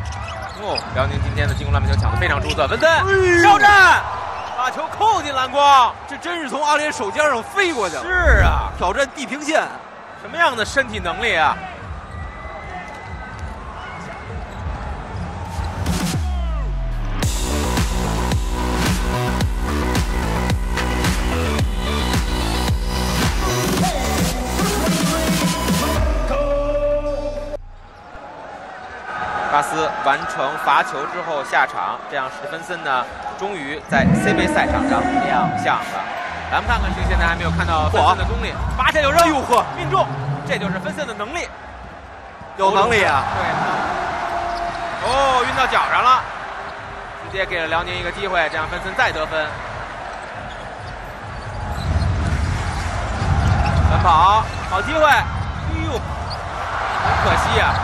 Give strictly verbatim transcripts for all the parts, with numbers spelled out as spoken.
哦，辽宁今天的进攻篮板球抢得非常出色，文森上站，把球扣进篮筐， 这真是从阿联手尖上飞过去了。 是啊， 挑战地平线， 什么样的身体能力啊！ 巴斯完成罚球之后下场，这样史蒂芬森呢，终于在 C 杯赛场上亮相了。咱们看看，这现在还没有看到芬森的功力，拔下就扔， 哟呵， 命中，这就是芬森的能力， 有能力啊！ 对，哦，运到脚上了，直接给了辽宁一个机会，这样芬森再得分。奔跑，好机会，哎呦，很可惜啊。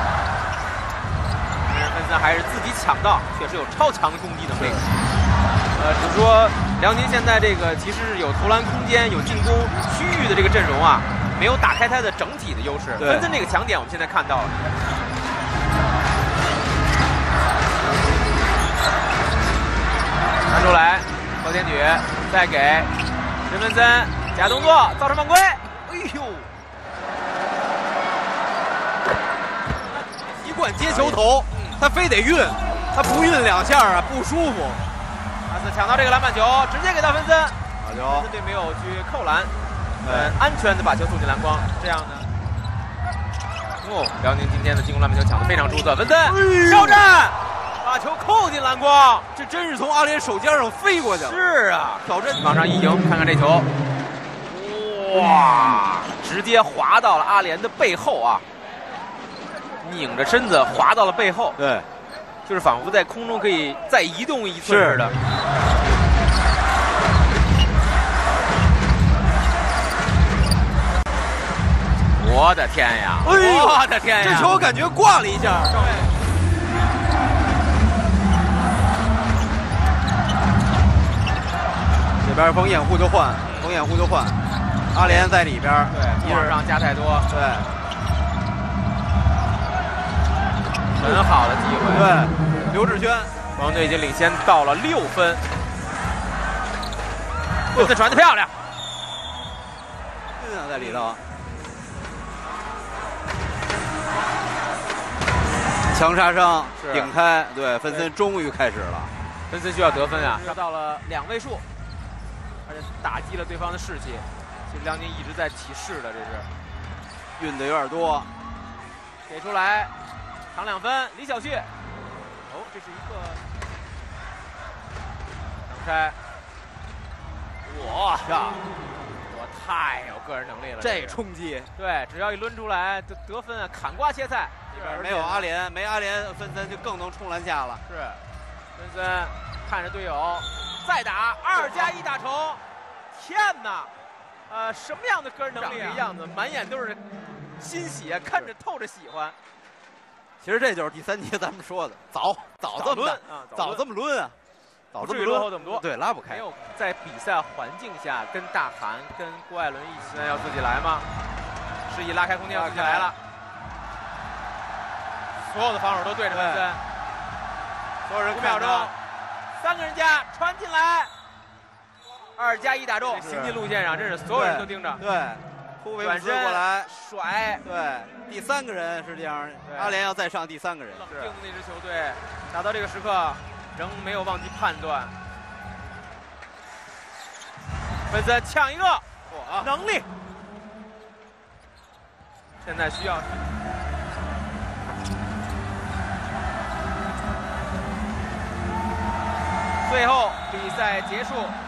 芬森还是自己抢到，确实有超强的攻击能力。呃，只是说辽宁现在这个其实是有投篮空间、有进攻区域的这个阵容啊，没有打开它的整体的优势。芬森这个强点我们现在看到了。传出来，高天举再给史蒂芬森假动作造成犯规。哎呦！ 一贯接球投。 他非得运，他不运两下啊，不舒服。 巴斯抢到这个篮板球，直接给到芬森。 好球！ 芬森并没有去扣篮，呃，安全的把球送进篮筐。这样呢，哦，辽宁今天的进攻篮板球抢得非常出色。芬森上站，把球扣进篮筐， 这真是从阿联手尖上飞过去了。 是啊， 挑战往上一迎，看看这球，哇，直接滑到了阿联的背后啊。 拧着身子滑到了背后， 对， 就是仿佛在空中可以再移动一寸似的。我的天呀！哎呦，我的天呀！ 这球感觉挂了一下。 对。 这边冯掩护就换，冯掩护就换，阿联在里边， 对，往上加太多， 对。 很好的机会， 对，刘志轩， 国王队已经领先到了六分。这次传的漂亮， 嗯，在里头，强杀伤顶开，对，芬森终于开始了， 芬森需要得分啊，达到了两位数，而且打击了对方的士气。其实辽宁一直在起势的，这是运的有点多， 给出来。 抢两分，李晓旭。哦，这是一个挡拆。我呀，我太有个人能力了。 这冲击， 对，只要一抡出来，得得分啊，砍瓜切菜。 里边没有阿联，没阿联，芬森就更能冲篮下了。 是，芬森看着队友再打二加一大成，天哪！呃，什么样的个人能力啊？样子，满眼都是欣喜啊，看着透着喜欢。 其实这就是第三节咱们说的，早早这么抡啊，早这么抡啊，早这么落后这么多， 对，拉不开。 没有在比赛环境下跟大韩、跟郭艾伦一起，现在要自己来吗？示意拉开空间，要自己来了。所有的防守都对着芬森， 所有人五秒钟，三个人加传进来，二加一打中，行进路线上真是所有人都盯着。 对。 突围转身过来甩， 对，第三个人是这样，阿联要再上第三个人。 冷静的那支球队，打到这个时刻仍没有忘记判断。芬森抢一个，哇，能力，现在需要。最后比赛结束。